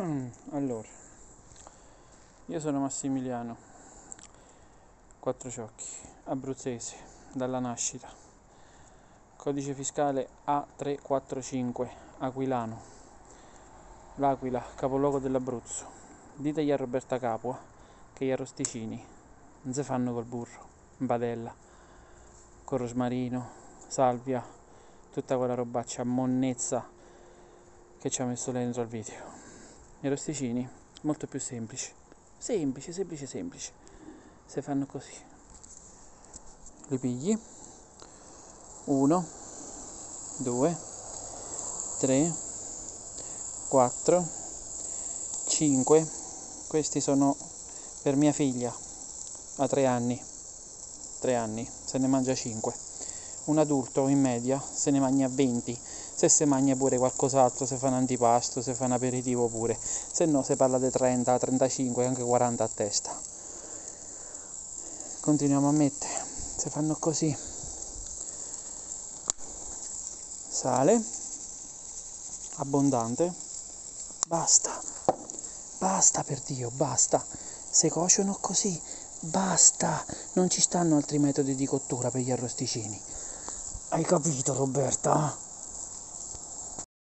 Allora, io sono Massimiliano Quattrociocchi, abruzzese, dalla nascita. Codice fiscale A345, Aquilano, L'Aquila, capoluogo dell'Abruzzo. Ditegli a Roberta Capua che gli arrosticini non si fanno col burro, in padella, con rosmarino, salvia, tutta quella robaccia monnezza che ci ha messo lei dentro al video. I arrosticini molto più semplici. Semplici. Si fanno così. Li pigli. 1, 2, 3, 4, 5. Questi sono per mia figlia. Ha 3 anni. 3 anni. Se ne mangia 5. Un adulto in media se ne mangia 20. Se si mangia pure qualcos'altro, se fa un antipasto, se fa un aperitivo pure. Se no si parla di 30, 35, anche 40 a testa. Continuiamo a mettere. Si fanno così. Sale. Abbondante. Basta. Basta, per Dio, basta. Se cuociono così, basta. Non ci stanno altri metodi di cottura per gli arrosticini. Hai capito, Roberta?